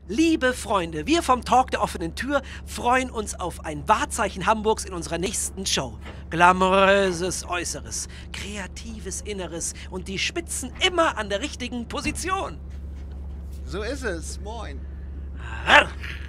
Liebe Freunde, wir vom Talk der offenen Tür freuen uns auf ein Wahrzeichen Hamburgs in unserer nächsten Show. Glamouröses Äußeres, kreatives Inneres und die Spitzen immer an der richtigen Position. So ist es. Moin. Arr.